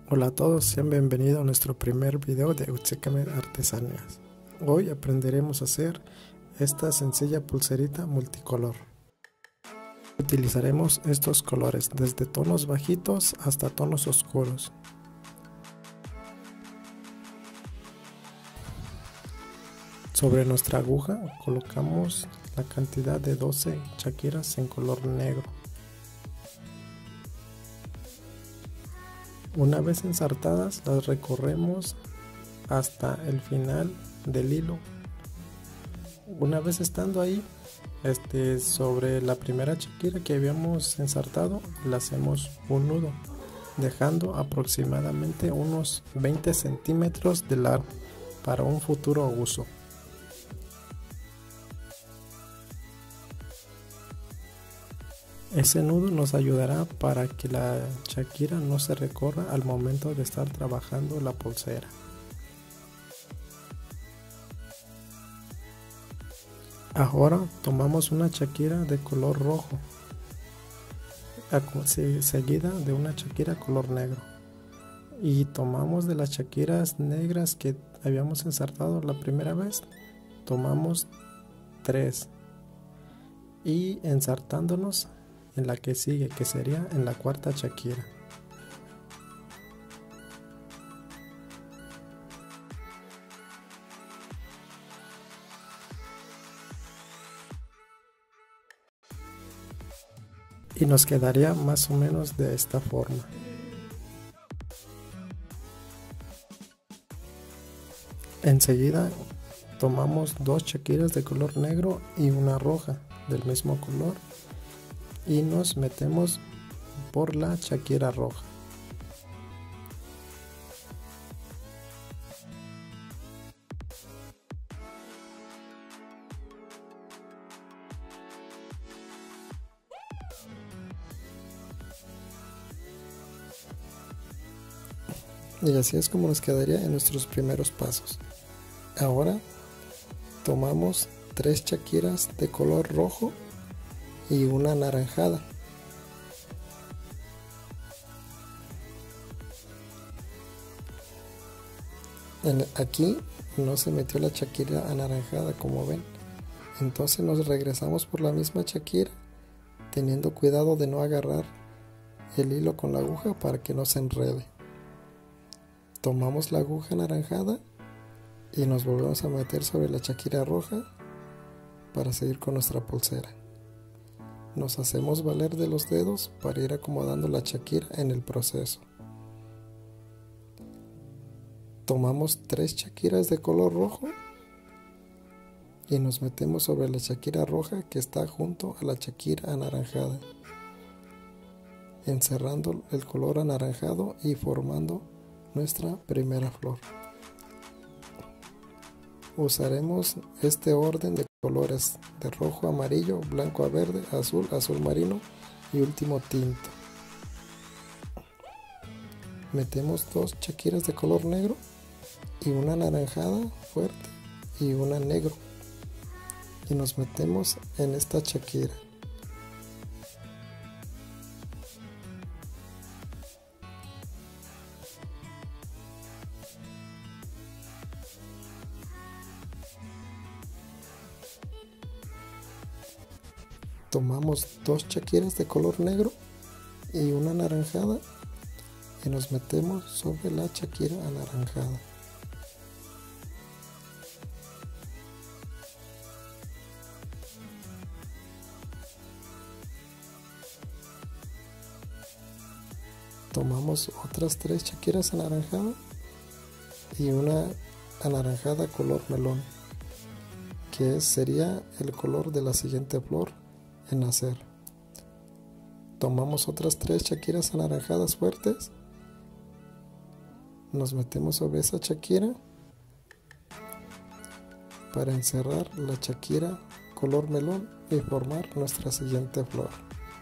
Hola a todos, sean bienvenidos a nuestro primer video de Utsicame Artesanías. Hoy aprenderemos a hacer esta sencilla pulserita multicolor. Utilizaremos estos colores desde tonos bajitos hasta tonos oscuros. Sobre nuestra aguja colocamos la cantidad de 12 chaquiras en color negro. Una vez ensartadas, las recorremos hasta el final del hilo. Una vez estando ahí, sobre la primera chaquira que habíamos ensartado, le hacemos un nudo, dejando aproximadamente unos 20 centímetros de largo para un futuro uso. Ese nudo nos ayudará para que la chaquira no se recorra al momento de estar trabajando la pulsera. Ahora tomamos una chaquira de color rojo, seguida de una chaquira color negro, y tomamos de las chaquiras negras que habíamos ensartado la primera vez, tomamos 3 y ensartándonos en la que sigue, que sería en la cuarta chaquira. Y nos quedaría más o menos de esta forma. Enseguida tomamos 2 chaquiras de color negro y una roja del mismo color y nos metemos por la chaquira roja. Y así es como nos quedaría en nuestros primeros pasos. Ahora tomamos 3 chaquiras de color rojo y una anaranjada. Aquí no se metió la chaquira anaranjada, como ven. Entonces nos regresamos por la misma chaquira, teniendo cuidado de no agarrar el hilo con la aguja para que no se enrede. Tomamos la aguja anaranjada y nos volvemos a meter sobre la chaquira roja para seguir con nuestra pulsera. Nos hacemos valer de los dedos para ir acomodando la chaquira en el proceso. Tomamos 3 chaquiras de color rojo y nos metemos sobre la chaquira roja que está junto a la chaquira anaranjada, encerrando el color anaranjado y formando nuestra primera flor. Usaremos este orden de colores de rojo a amarillo, blanco a verde, azul, azul marino y último tinto. Metemos 2 chaquiras de color negro y una anaranjada fuerte y una negro y nos metemos en esta chaquira. Tomamos 2 chaquiras de color negro y una anaranjada y nos metemos sobre la chaquira anaranjada. Tomamos otras 3 chaquiras anaranjadas y una anaranjada color melón, que sería el color de la siguiente flor en nacer. Tomamos otras 3 chaquiras anaranjadas fuertes, nos metemos sobre esa chaquira para encerrar la chaquira color melón y formar nuestra siguiente flor.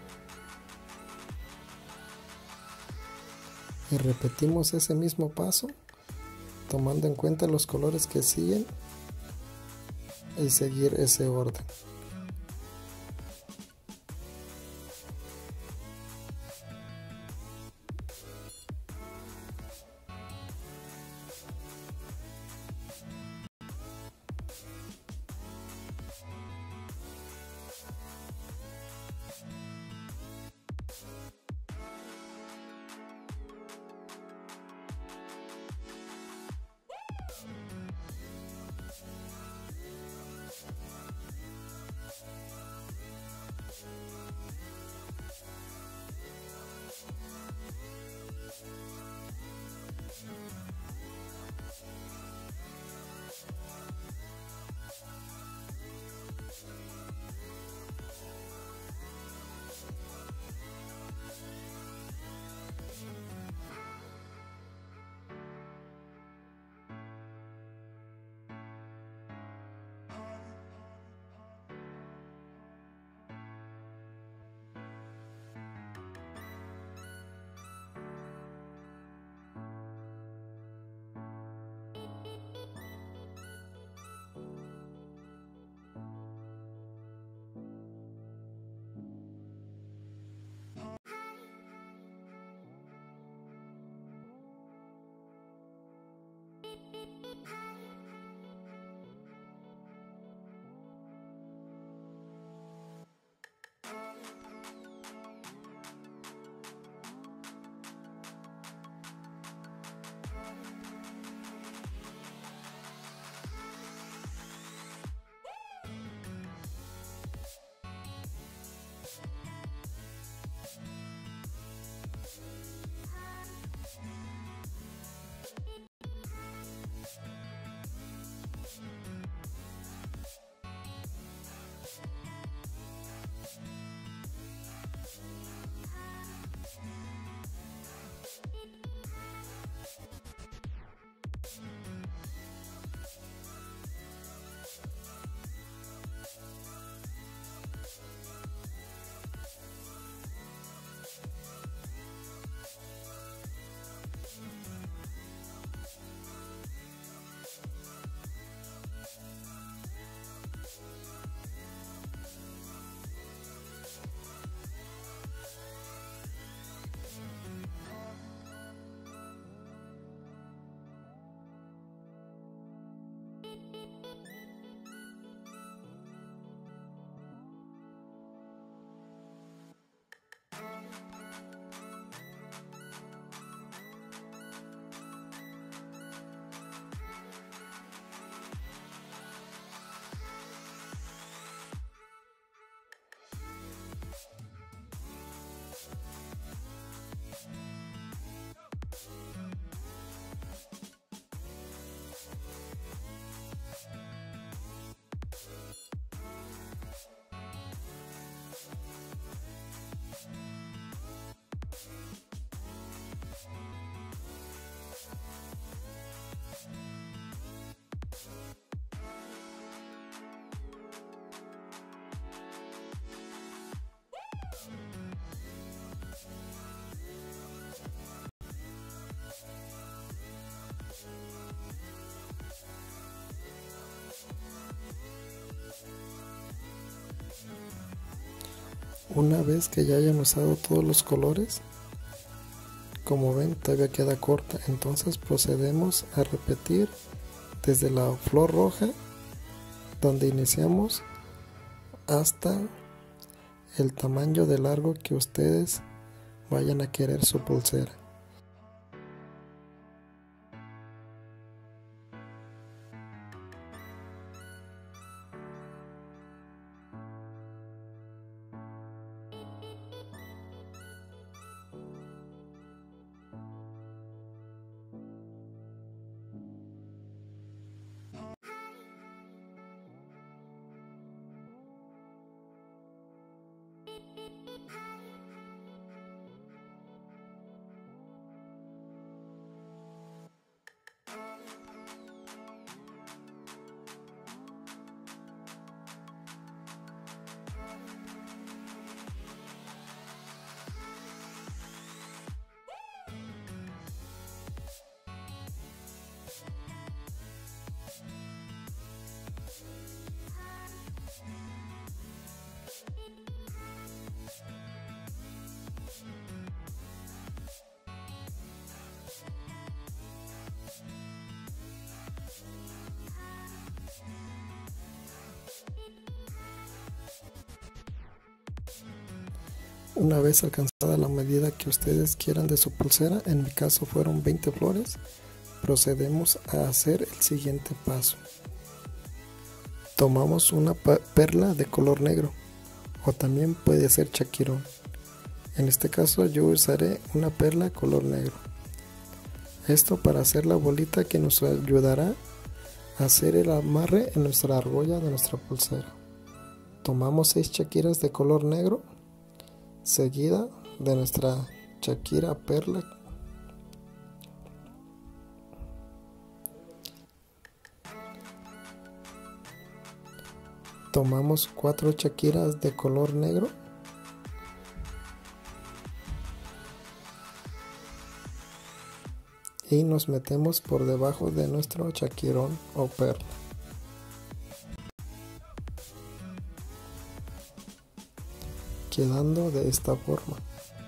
Y repetimos ese mismo paso tomando en cuenta los colores que siguen y seguir ese orden. Una vez que ya hayan usado todos los colores, como ven todavía queda corta, entonces procedemos a repetir desde la flor roja donde iniciamos hasta el tamaño de largo que ustedes vayan a querer su pulsera. Una vez alcanzada la medida que ustedes quieran de su pulsera, en mi caso fueron 20 flores, procedemos a hacer el siguiente paso. Tomamos una perla de color negro o también puede ser chaquirón. En este caso yo usaré una perla color negro. Esto para hacer la bolita que nos ayudará a hacer el amarre en nuestra argolla de nuestra pulsera. Tomamos 6 chaquiras de color negro, seguida de nuestra chaquira perla. Tomamos 4 chaquiras de color negro. Y nos metemos por debajo de nuestro chaquirón o perla. Quedando de esta forma.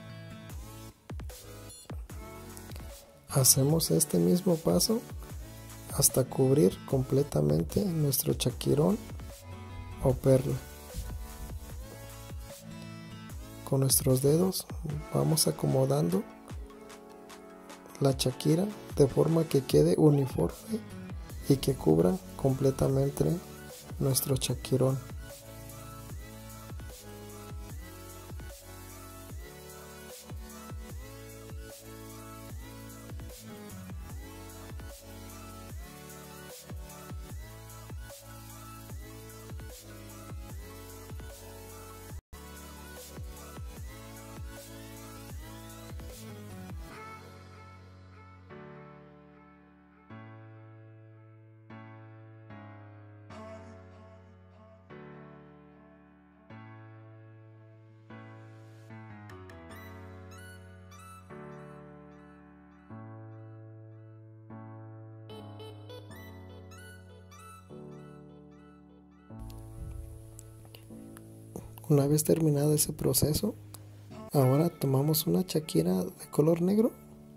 Hacemos este mismo paso hasta cubrir completamente nuestro chaquirón o perla. Con nuestros dedos vamos acomodando la chaquira de forma que quede uniforme y que cubra completamente nuestro chaquirón. Una vez terminado ese proceso, ahora tomamos una chaquira de color negro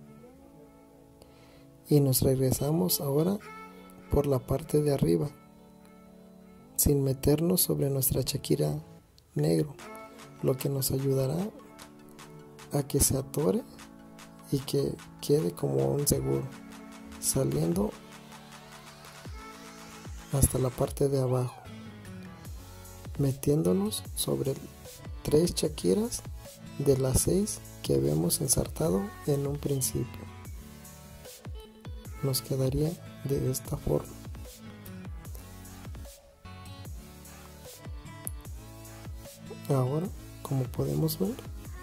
y nos regresamos ahora por la parte de arriba, sin meternos sobre nuestra chaquira negro, lo que nos ayudará a que se atore y que quede como un seguro, saliendo hasta la parte de abajo, metiéndonos sobre 3 chaquiras de las 6 que habíamos ensartado en un principio. Nos quedaría de esta forma. Ahora, como podemos ver,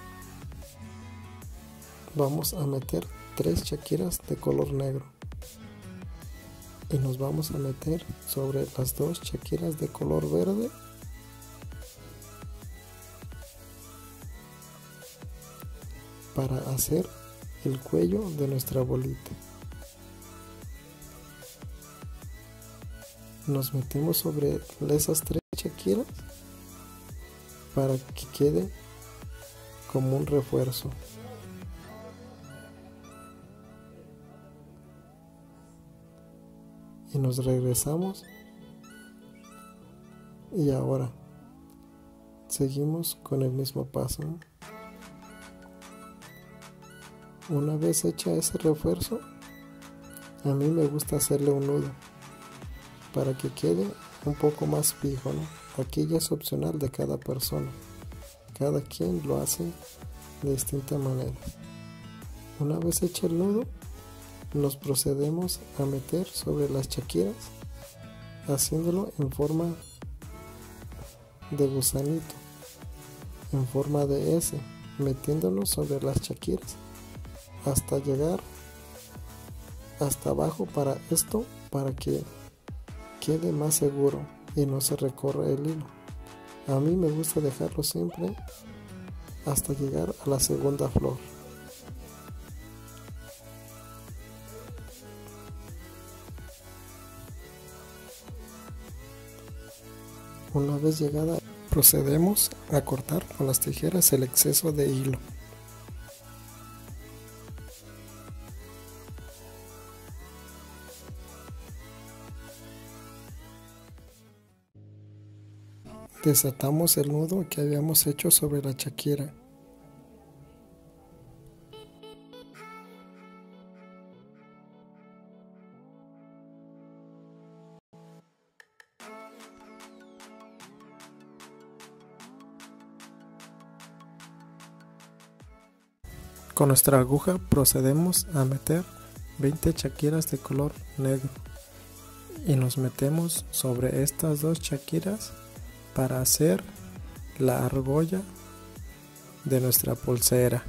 vamos a meter 3 chaquiras de color negro y nos vamos a meter sobre las 2 chaquiras de color verde para hacer el cuello de nuestra bolita. Nos metemos sobre esas 3 chaquiras para que quede como un refuerzo. Y nos regresamos y ahora seguimos con el mismo paso. Una vez hecha ese refuerzo, a mí me gusta hacerle un nudo para que quede un poco más fijo, ¿no? Aquí ya es opcional de cada persona, cada quien lo hace de distinta manera. Una vez hecho el nudo, nos procedemos a meter sobre las chaquiras, haciéndolo en forma de gusanito, en forma de S, metiéndonos sobre las chaquiras hasta llegar hasta abajo para que quede más seguro y no se recorre el hilo. A mí me gusta dejarlo siempre hasta llegar a la segunda flor. Una vez llegada, procedemos a cortar con las tijeras el exceso de hilo. Desatamos el nudo que habíamos hecho sobre la chaquira. Con nuestra aguja procedemos a meter 20 chaquiras de color negro y nos metemos sobre estas dos chaquiras para hacer la argolla de nuestra pulsera.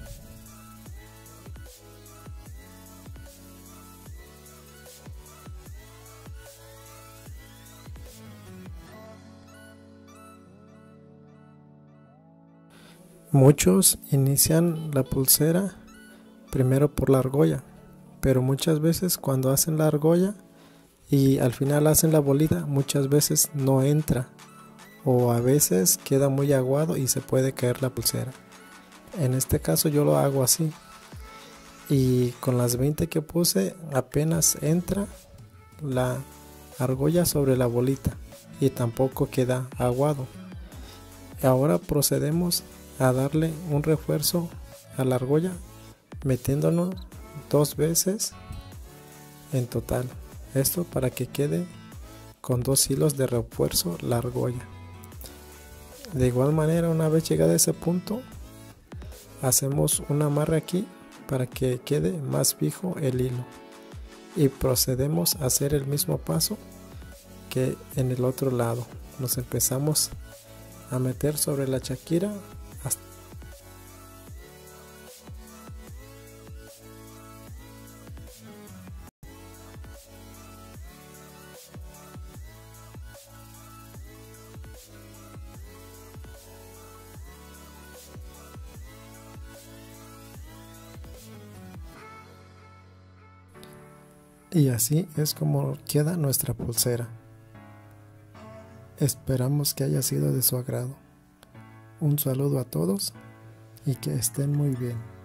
Muchos inician la pulsera primero por la argolla, pero muchas veces cuando hacen la argolla y al final hacen la bolita, muchas veces no entra o a veces queda muy aguado y se puede caer la pulsera. En este caso yo lo hago así y con las 20 que puse apenas entra la argolla sobre la bolita y tampoco queda aguado. Ahora procedemos a darle un refuerzo a la argolla metiéndonos 2 veces en total, esto para que quede con 2 hilos de refuerzo la argolla. De igual manera, una vez llegado a ese punto, hacemos un amarre aquí para que quede más fijo el hilo y procedemos a hacer el mismo paso que en el otro lado. Nos empezamos a meter sobre la chaquira y así es como queda nuestra pulsera. Esperamos que haya sido de su agrado. Un saludo a todos y que estén muy bien.